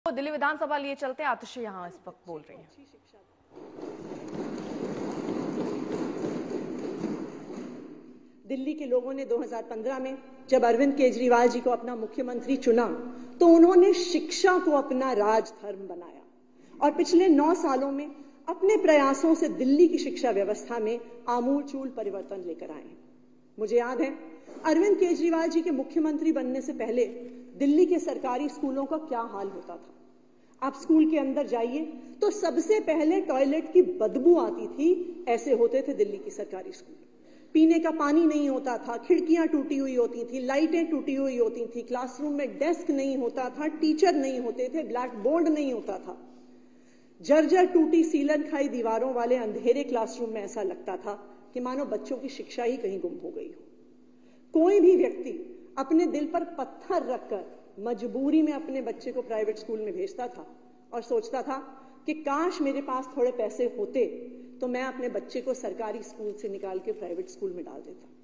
दिल्ली विधानसभा लिए चलते हैं, आतिशी यहां इस वक्त बोल रही हैं। दिल्ली के लोगों ने 2015 में जब अरविंद केजरीवाल जी को अपना मुख्यमंत्री चुना तो उन्होंने शिक्षा को अपना राजधर्म बनाया और पिछले 9 सालों में अपने प्रयासों से दिल्ली की शिक्षा व्यवस्था में आमूलचूल परिवर्तन लेकर आए। मुझे याद है अरविंद केजरीवाल जी के मुख्यमंत्री बनने से पहले दिल्ली के सरकारी स्कूलों का क्या हाल होता था। आप स्कूल के अंदर जाइए तो सबसे पहले टॉयलेट की बदबू आती थी। ऐसे होते थे दिल्ली की सरकारी स्कूल। पीने का पानी नहीं होता था, खिड़कियां टूटी हुई होती थी, लाइटें टूटी हुई होती थी, क्लासरूम में डेस्क नहीं होता था, टीचर नहीं होते थे, ब्लैक बोर्ड नहीं होता था। जर्जर टूटी सीलन खाई दीवारों वाले अंधेरे क्लासरूम में ऐसा लगता था कि मानो बच्चों की शिक्षा ही कहीं गुम हो गई हो। कोई भी व्यक्ति अपने दिल पर पत्थर रखकर मजबूरी में अपने बच्चे को प्राइवेट स्कूल में भेजता था और सोचता था कि काश मेरे पास थोड़े पैसे होते तो मैं अपने बच्चे को सरकारी स्कूल से निकाल के प्राइवेट स्कूल में डाल देता।